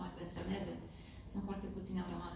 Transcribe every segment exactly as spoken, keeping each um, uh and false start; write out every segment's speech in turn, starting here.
mai pensioneze. Sunt foarte puțini, au rămas.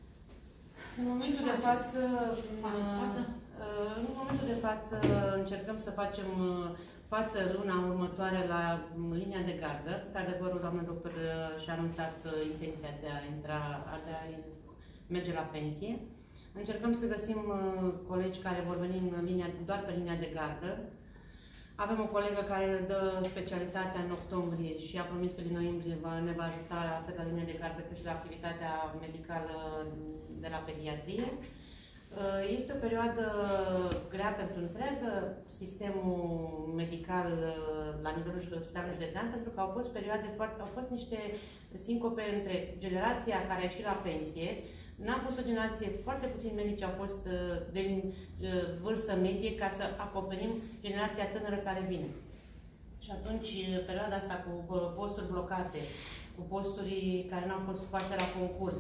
În momentul de față, faceți față? În momentul de față încercăm să facem față luna următoare la linia de gardă. Într-adevăr, doamna doctor și-a anunțat intenția de a intra, de a merge la pensie. Încercăm să găsim colegi care vor veni în linia, doar pe linia de gardă. Avem o colegă care dă specialitatea în octombrie și a promis că din noiembrie va, ne va ajuta atât la linia de gardă cât și la activitatea medicală de la pediatrie. Este o perioadă grea pentru întreg sistemul medical la nivelul spitalului județean, pentru că au fost perioade foarte, au fost niște sincope între generația care a ieșit la pensie. N-a fost o generație, foarte puțini medici au fost de vârstă medie ca să acoperim generația tânără care vine. Și atunci, perioada asta cu posturi blocate, cu posturi care nu au fost scoase la concurs,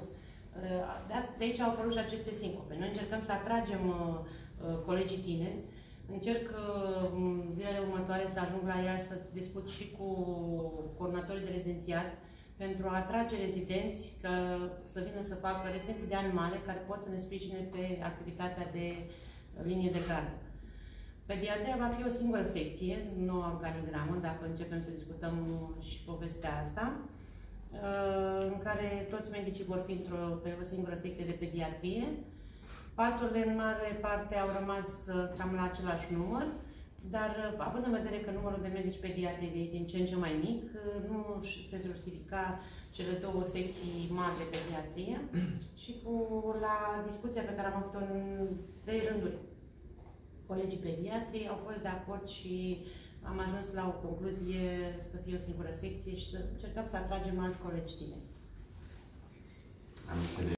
de aici au apărut și aceste sincope. Noi încercăm să atragem colegii tineri. Încerc zilele următoare să ajung la Iași să discut și cu coordonatorii de rezidențiat pentru a atrage rezidenți că, să vină să facă rezidenții de ani mare care pot să ne sprijine pe activitatea de linie de gardă. Pediatria va fi o singură secție, noua organigramă, dacă începem să discutăm și povestea asta, în care toți medicii vor fi într-o pe o singură secție de pediatrie. Paturile în mare parte au rămas cam la același număr, dar având în vedere că numărul de medici pediatri e din ce în ce mai mic, nu se justifica cele două secții mari de pediatrie și cu la discuția pe care am avut-o în trei rânduri, colegii pediatri au fost de acord și am ajuns la o concluzie să fie o singură secție și să încercăm să atragem alți colegi tineri.